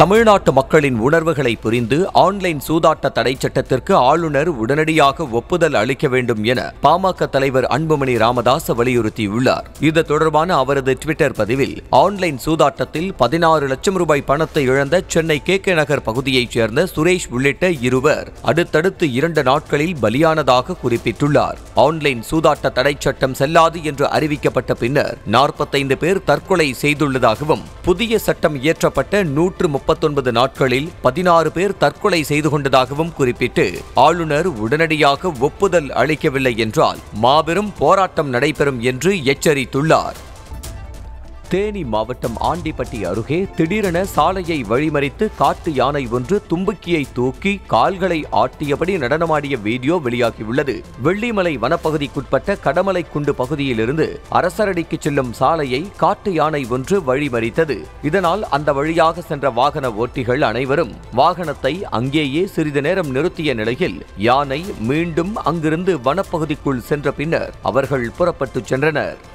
தமிழ்நாட்டு மக்களின் உணர்வுகளை புரிந்து ஆன்லைன் சூதாட்ட தடை சட்டத்திற்கு ஆளுநர் உடனடியாக ஒப்புதல் அளிக்க வேண்டும் என பாமக தலைவர் அன்புமணி ராமதாஸ் வலியுறுத்தியுள்ளார். இது தொடர்பான அவரது ட்விட்டர் பதிவில், ஆன்லைன் சூதாட்டத்தில் 16 லட்சம் ரூபாய் பணத்தை இழந்த சென்னை KK நகர் பகுதியைச் சேர்ந்த சுரேஷ் உள்ளிட்ட இருவர் அடுத்தடுத்து 2 நாட்களில் பலியானதாக குறிப்பிட்டுள்ளார். ஆன்லைன் சூதாட்ட தடை சட்டம் செல்லாது என்று அறிவிக்கப்பட்ட பின்னர் 45 பேர் தற்கொலை செய்துள்ளதாகவும், புதிய சட்டம் இயற்றப்பட்ட 139 நாட்களில் 16 பேர் தற்கொலை செய்து கொண்டதாகவும் குறிப்பிட்டு, ஆளுநர் உடனடியாக ஒப்புதல் அளிக்கவில்லை என்றால் மாபெரும் போராட்டம் நடைபெறும் என்று எச்சரித்துள்ளார். தேனி மாவட்டம் ஆண்டிப்பட்டி அருகே திடீரென சாலையை வழிமறித்து காட்டு யானை ஒன்று தும்பிக்கையை தூக்கி கால்களை ஆட்டியபடி நடனமாடிய வீடியோ வெளியாகியுள்ளது. வெள்ளிமலை வனப்பகுதிக்குட்பட்ட கடமலைக்குண்டு பகுதியிலிருந்து அரசரடிக்கு செல்லும் சாலையை காட்டு யானை ஒன்று வழிமறித்தது. இதனால் அந்த வழியாக சென்ற வாகன ஓட்டிகள் அனைவரும் வாகனத்தை அங்கேயே சிறிது நேரம் நிறுத்திய நிலையில் யானை மீண்டும் அங்கிருந்து வனப்பகுதிக்குள் சென்ற பின்னர் அவர்கள் புறப்பட்டு சென்றனர்.